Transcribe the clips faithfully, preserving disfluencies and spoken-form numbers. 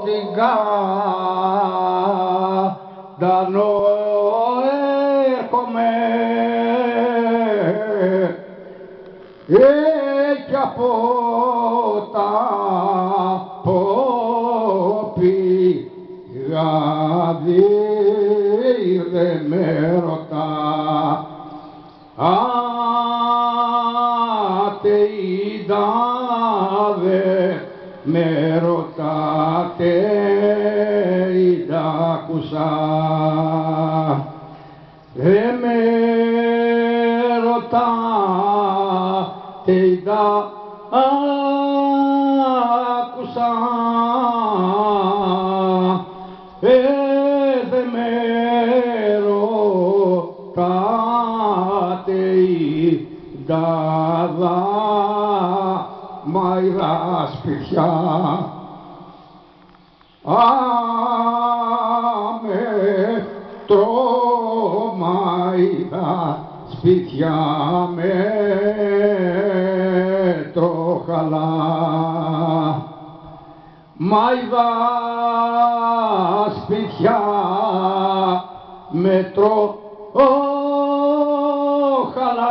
την Κάντανο έρχομαι και από τα ποπηγάδι δεν με ρωτά ατεϊδάδε με ρωτάτε ή τα άκουσα δε με ρωτάτε ή τα άκουσα ε, δε με ρωτάτε ή τα δα μαϊρά σπιτιά άμε τρομαϊρά σπιτιά με τροχαλά μαϊδά σπιτιά με τροχαλά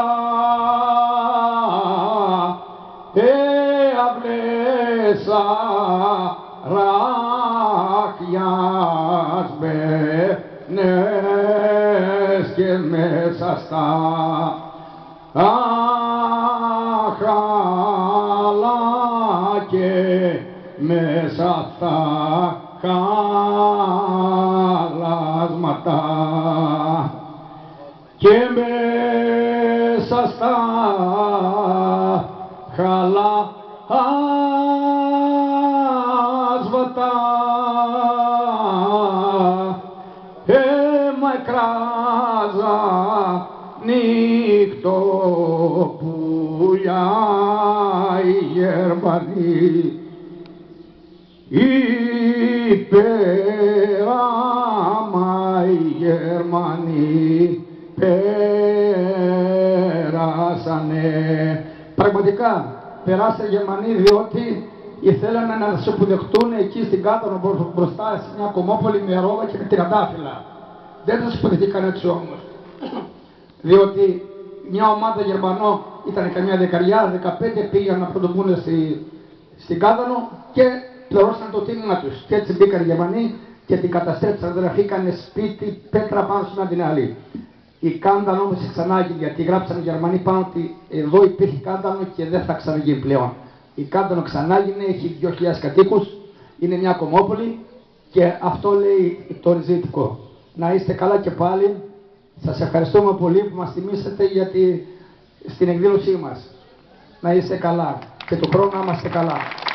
αυλέσα ράχιας μπαίνες και μέσα στα αχαλά και μέσα στα χαλάσματα και μέσα στα χαλάσματα αίμα εκράζα νύχτο πουλιά οι Γερμανοί υπέραμα οι Γερμανοί περάσανε. Πραγματικά περάσανε οι Γερμανοί διότι ήθελαν να σε αποδεχτούν εκεί στην Κάντανο μπροστά σε μια κομμόπολη με ρόδα και με τριαντάφυλλα. Δεν τους αποδεχτήκαν έτσι όμως. Διότι μια ομάδα Γερμανών ήταν καμιά δεκαριά, δεκαπέντε πήγαν να πρωτοβούν στη, στην Κάντανο και πληρώσαν το τίμημα τους. Και έτσι μπήκαν οι Γερμανοί και την καταστρέψαν, δεν αφήκανε σπίτι, πέτρα πάνω σε μια την άλλη. Η Κάντανο όμως ξανάγινε γιατί γράψαν οι Γερμανοί πάνω ότι εδώ υπήρχε Κάντανο και δεν θα ξαναγίνει πλέον. Η Κάντανο ξανάγινε, έχει δύο χιλιάδες κατοίκους, είναι μια κομμόπολη και αυτό λέει το ριζίτικο. Να είστε καλά και πάλι. Σας ευχαριστούμε πολύ που μας τιμήσατε γιατί στην εκδήλωσή μας. Να είστε καλά και του χρόνου να είμαστε καλά.